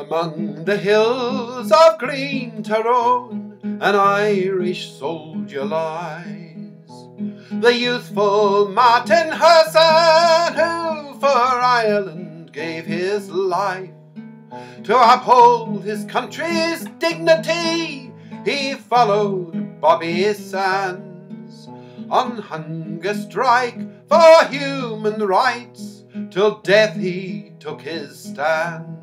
Among the hills of green Tyrone, an Irish soldier lies, the youthful Martin Hurson, who for Ireland gave his life. To uphold his country's dignity, he followed Bobby Sands on hunger strike for human rights, till death he took his stand.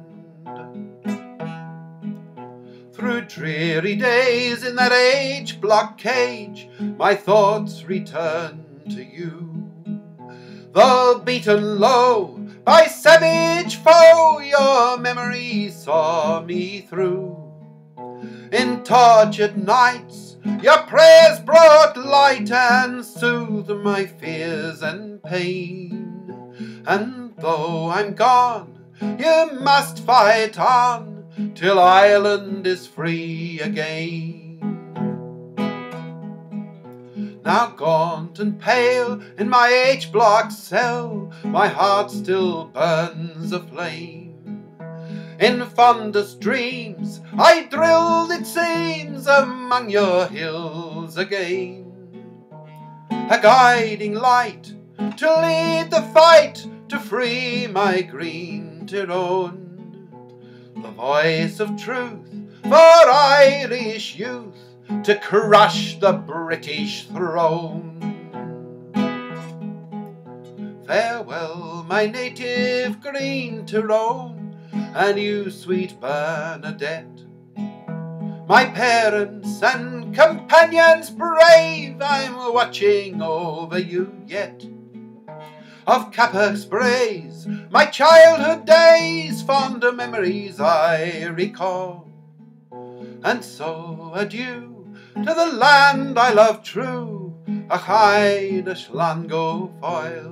Through dreary days in that H-block cage, my thoughts return to you. Though beaten low by savage foe, your memory saw me through. In tortured nights, your prayers brought light and soothed my fears and pain. And though I'm gone, you must fight on till Ireland is free again. Now gaunt and pale in my H-block cell, my heart still burns aflame. In fondest dreams I drilled, it seems, among your hills again, a guiding light to lead the fight to free my green Tyrone. The voice of truth for Irish youth to crush the British throne. Farewell, my native green Tyrone, and you, sweet Bernadette, my parents and companions brave, I'm watching over you yet. Of Cappagh sprays, my childhood days, fonder memories I recall. And so adieu to the land I love true, a hide Slango foil.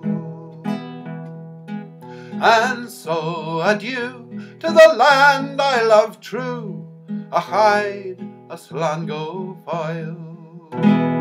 And so adieu to the land I love true, a hide Slango foil.